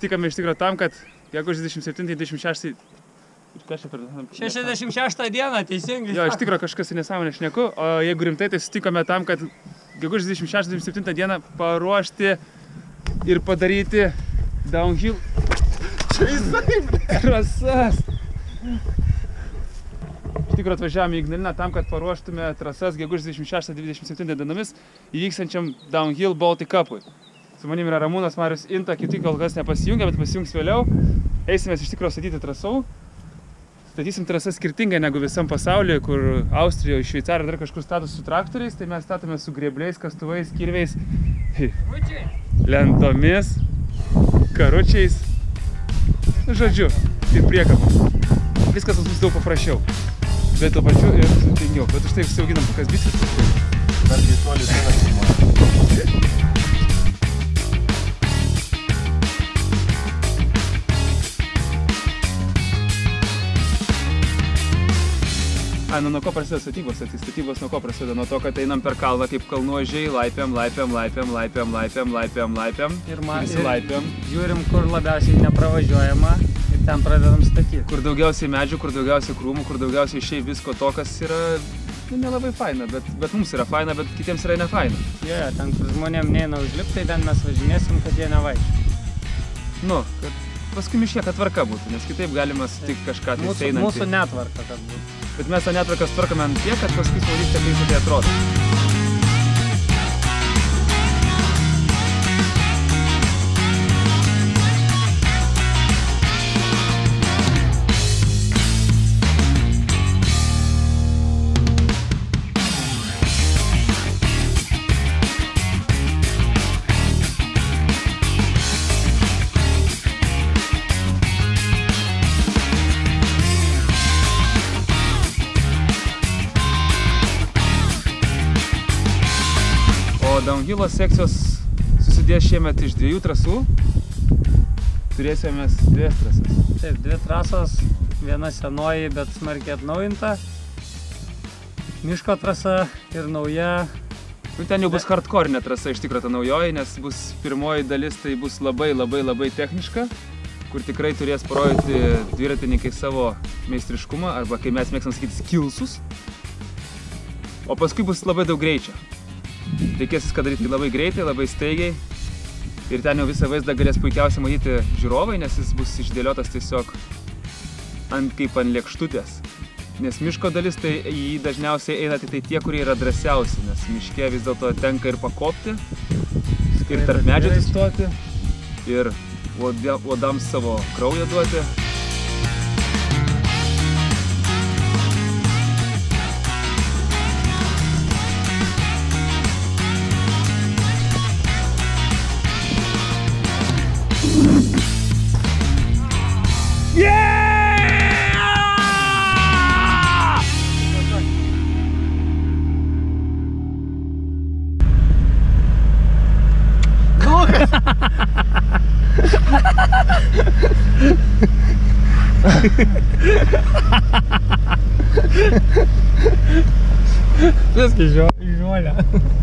susitikome iš tikrųjų tam, kad gegužės 27-26... 66 dieną, teisingai. Jo, iš tikrųjų kažkas nesąmonė šneku, o jeigu rimtai, tai susitikome tam, kad gegužės 26-27 dieną paruošti ir padaryti downhill. Čia jisai, trasas. Iš tikrųjų atvažiavome į Ignaliną tam, kad paruoštume trasas gegužės 26-27 dienomis įvyksančiam downhill Baltic Cupui. Su manim yra Ramūnas, Marius, Inta, kiti kol kas nepasijungia, bet pasijungs vėliau. Eisimės iš tikrųjų statyti trasų. Statysim trasas skirtingai negu visam pasaulyje, kur Austrijoje, Šveicarijoje dar kažkur stato su traktoriais, tai mes statome su grėbliais, kastuvais, kirviais, lentomis, karučiais, žodžiu, ir priekabom. Viskas bus daug paprasčiau, bet tuo pačiu ir sudėtingiau, bet už tai užsiauginam kokias bičius. Dar gėtuolis vienas. Nuo ko prasideda statybos? Statybos nuo ko prasideda? Nuo to, kad einam per kalną kaip kalnuožiai, laipiam. Ir visi laipiam. Žiūrim, kur labiausiai nepravažiuojama ir ten pradedam statyti. Kur daugiausiai medžių, kur daugiausiai krūmų, kur daugiausiai šiaip visko to, kas yra nelabai faina, bet mums yra faina, bet kitiems yra nefaina. Jo, ten, kur žmonėm neina užlipti, tai ten mes važinėsim, kad jie nevaištų. Nu, kad paskui miške tvarka būtų, nes kitaip galima sutikti kažką tai einantį. Mūsų netvarka, kad būtų. Bet mes tą netvarkas tvarkame ant tiek, kad paskui smaudysite, kaip tai atrodo. Downhillo sekcijos susidės šiemet iš 2 trasų. Turėsime 2 trasas. Taip, 2 trasos, viena senoji, bet smarkiai atnaujinta. Miško trasa ir nauja. Ten jau bus hardcore'inė trasa iš tikrųjų ta naujoji, nes bus pirmoji dalis, tai bus labai techniška, kur tikrai turės parodyti dviratininkai savo meistriškumą, arba kai mes mėgstam sakyti skillsus. O paskui bus labai daug greičio. Reikės viską daryti labai greitai, labai staigiai ir ten jau visą vaizdą galės puikiausiai matyti žiūrovai, nes jis bus išdėliotas tiesiog kaip ant lėkštutės. Nes miško dalis, tai jį dažniausiai eina tik tie, kurie yra drąsiausi, nes miške vis dėlto tenka ir pakopti, ir tarp medžių atsistoti, ir uodams savo kraują duoti. Viskas žolė.